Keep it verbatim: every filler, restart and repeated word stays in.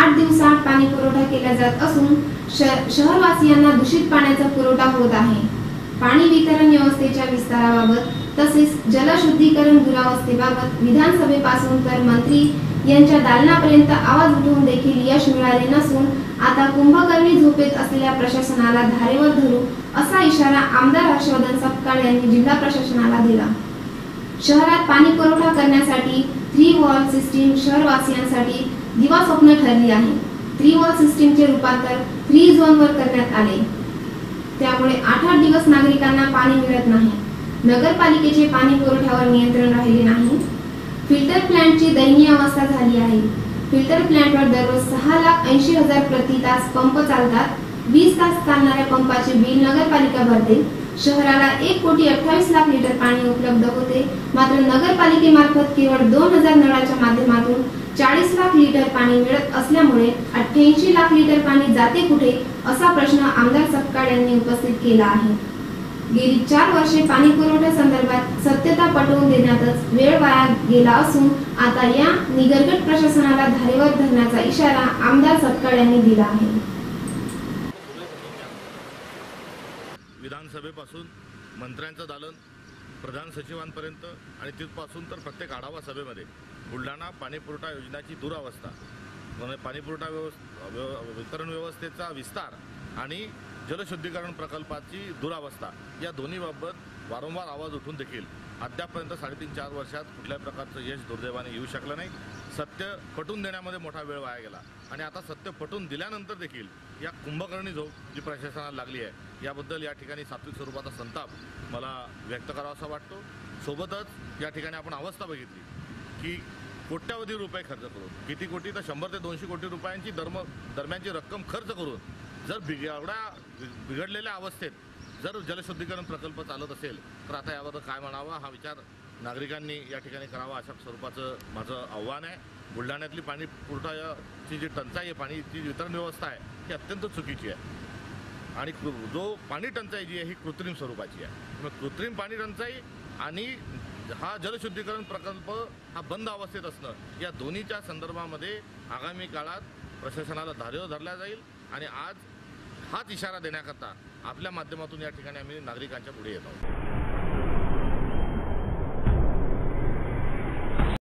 आठ दिवसांत पाणी पुरवठा केला जात असून शहरवासियांना दूषित पाण्याचा पुरवठा होत आहे। पाणी वितरण व्यवस्थेच्या विस्ताराबाबत तसेच जलशुद्धीकरण दुरावस्थेबाबत विधानसभेपासून तर मंत्री यांच्या दालनापर्यंत आवाज उठवून देखील यश मिळाले नसून आता कुंभकर्णी झोपेत असलेल्या प्रशासनाला धारेवर धरू असा इशारा आमदार हर्षवर्धन सपकाळ यांनी जिल्हा प्रशासनाला दिला। शहरात पाणी पुरवठा करण्यासाठी थ्री वॉल सिस्टीम शहरवासियांसाठी दिवास्वप्न ठरली आहे। थ्री वॉल सिस्टीमचे रूपांतर थ्री झोन वर करण्यात आले, त्यामुळे आठ आठ दिवस नागरिकांना पाणी मिळत नाही। नगरपालिकेचे पाणी पुरवठ्यावर नियंत्रण राहिले नाही। फिल्टर प्लांटची दयनीय अवस्था झाली आहे। फिल्टर प्लांटवर दररोज सहा लाख ऐंशी हजार प्रति तास पंप चालतात। वीस तास चालणाऱ्या पंपाचे बिल नगरपालिका भरते। शहराला एक कोटी अठ्ठावीस लाख लिटर पाणी उपलब्ध होते, मात्र नगरपालिकेमार्फत केवळ दोन हजार नळाच्या माध्यमातून चाळीस लाख लिटर पाणी मिळत असल्यामुळे अठ्ठ्याऐंशी लाख लिटर पाणी जाते कुठे असा प्रश्न आमदार सपकाळ यांनी उपस्थित केला आहे। गेली चार वर्षे पाणी पुरवठ्या संदर्भात सत्यता पटवून देण्यातच वेळ वाया गेला असून आता या निगरगट प्रशासनाला धारेवर धरण्याचा इशारा आमदार सपकाळ यांनी दिला आहे। विधानसभेपासून मंत्र्यांचं दालन प्रधान सचिवांपर्यंत आणि तिथपासून तर प्रत्येक आढावा सभेमध्ये बुलढाणा पाणी पुरवठा योजनेची दुरावस्था, पाणी पुरवठा व्यवस्था वितरण व्यवस्थेचा विस्तार आणि जलशुद्धीकरण प्रकल्पाची दुरावस्था या दोन्हीबाबत वारंवार आवाज उठून देखील अद्यापपर्यंत साडेतीन चार वर्षात कुठल्याही प्रकारचं यश दुर्दैवाने येऊ शकलं नाही। सत्य पटवून देण्यामध्ये मोठा वेळ वाया गेला आणि आता सत्य पटवून दिल्यानंतर देखील या कुंभकर्णी झोप जी प्रशासनाला लागली आहे याबद्दल या ठिकाणी सात्विक स्वरूपाचा संताप मला व्यक्त करावासा वाटतो। सोबतच या ठिकाणी आपण अवस्था बघितली की कोट्यावधी रुपये खर्च करून, किती कोटी तर शंभर ते दोनशे कोटी रुपयांची दरम दरम्यानची रक्कम खर्च करून जर बिघड्या बिघडलेल्या अवस्थेत जर जलशुद्धीकरण प्रकल्प चालत असेल तर आता याबद्दल काय म्हणावं हा विचार नागरिकांनी या ठिकाणी करावा अशा स्वरूपाचं माझं आव्हान आहे। बुलढाण्यातली पाणी पुरवठ्याची जी टंचाई आहे, पाणीची वितरण व्यवस्था आहे ही अत्यंत चुकीची आहे आणि जो पाणी टंचाई जी आहे ही कृत्रिम स्वरूपाची आहे। मग कृत्रिम पाणी टंचाई आणि हा जलशुद्धीकरण प्रकल्प हा बंद अवस्थेत असणं या दोन्हीच्या संदर्भामध्ये आगामी काळात प्रशासनाला धारेवर धरला जाईल आणि आज हाच इशारा देण्याकरता आपल्या माध्यमातून या ठिकाणी आम्ही नागरिकांच्या पुढे येत आहोत।